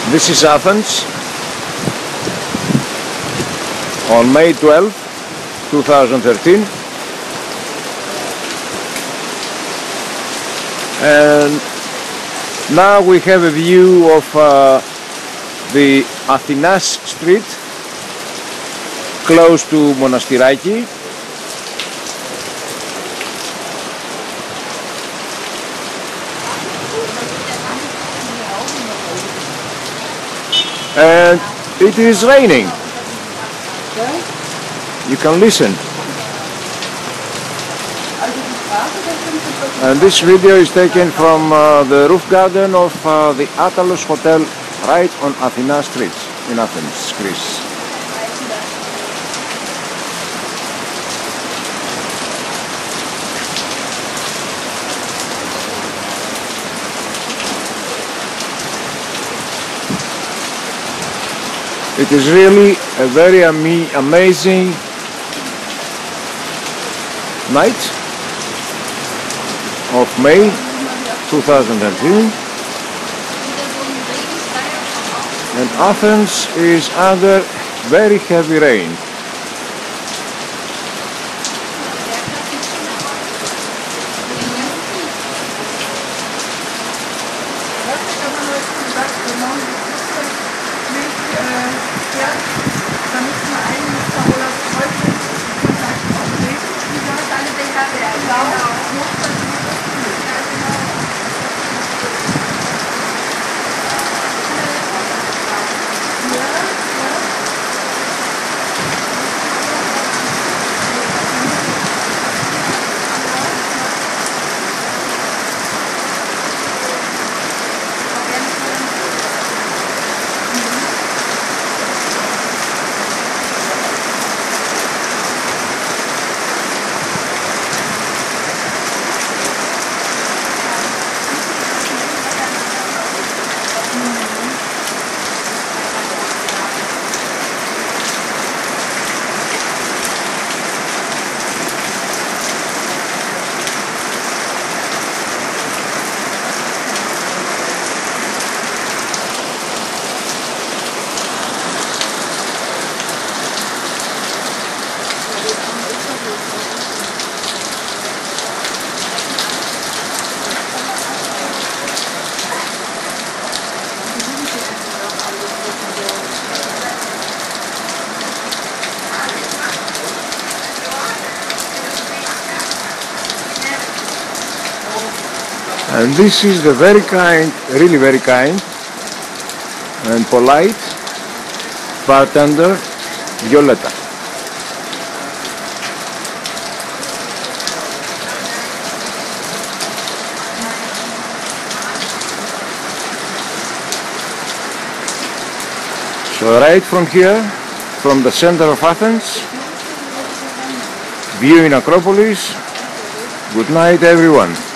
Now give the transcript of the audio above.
This is Athens on May 12, 2013, and now we have a view of the Athinas Street close to Monastiraki. And it is raining. You can listen. And this video is taken from the roof garden of the Atalos Hotel right on Athina Street in Athens, Greece. It is really a very amazing night of May 2013, and Athens is under very heavy rain. And this is the very kind, really very kind and polite bartender Violetta. So right from here, from the center of Athens, view in Acropolis. Good night everyone.